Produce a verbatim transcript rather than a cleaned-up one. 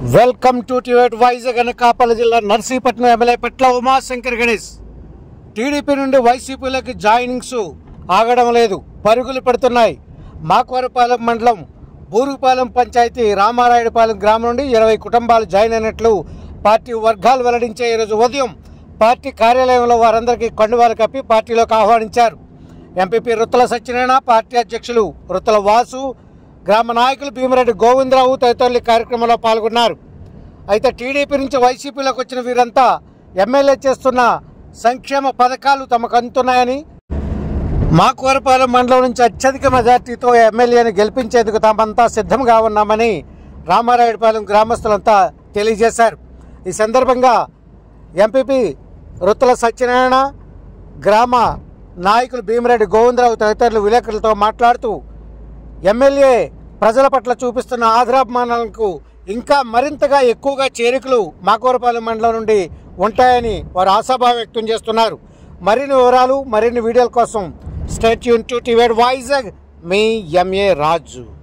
Welcome to టివేట్ వైజాగ్ అనకాపల్లి జిల్లా Narsipatnam MLA Petla Umashankar Ganesh. TDP నుండి వైసీపీలోకి జాయినింగ్స్ ఆగడం లేదు, పరుగులు పెడుతున్నాయి. మాకవరపాలెం మండలం బూరుగుపాలెం పంచాయతీ రామారాయుడుపాలెం గ్రామం నుండి ఇరవై కుటుంబాలు జాయిన్ అయినట్లు పార్టీ వర్గాలు వెల్లడించే ఈరోజు ఉదయం పార్టీ కార్యాలయంలో వారందరికీ కండువాలు కప్పి పార్టీలోకి ఆహ్వానించారు. ఎంపీపీ రుత్తల సత్యనారాయణ, పార్టీ అధ్యక్షులు రుత్తల వాసు, గ్రామ నాయకులు భీమిరెడ్డి గోవిందరావు తదితరులు కార్యక్రమంలో పాల్గొన్నారు. అయితే టీడీపీ నుంచి వైసీపీలోకి వచ్చిన వీరంతా ఎమ్మెల్యే చేస్తున్న సంక్షేమ పథకాలు తమకు అందుతున్నాయని, మాకవరపాలెం మండలం నుంచి అత్యధిక మెజార్టీతో ఎమ్మెల్యేని గెలిపించేందుకు తామంతా సిద్ధంగా ఉన్నామని రామారాయుడుపాలెం గ్రామస్తులంతా తెలియజేశారు. ఈ సందర్భంగా ఎంపీపీ రుత్తల సత్యనారాయణ, గ్రామ నాయకులు భీమిరెడ్డి గోవిందరావు తదితరులు విలేకరులతో మాట్లాడుతూ ఎమ్మెల్యే ప్రజల పట్ల చూపిస్తున్న ఆదరాభిమానాలకు ఇంకా మరింతగా ఎక్కువగా చేరికలు మాకవరపాలెం మండలం నుండి ఉంటాయని వారు ఆశాభావం వ్యక్తం చేస్తున్నారు. మరిన్ని వివరాలు, మరిన్ని వీడియోల కోసం స్టే ట్యూన్ టు టివేట్ వైజాగ్. మీ ఎంఏ రాజు.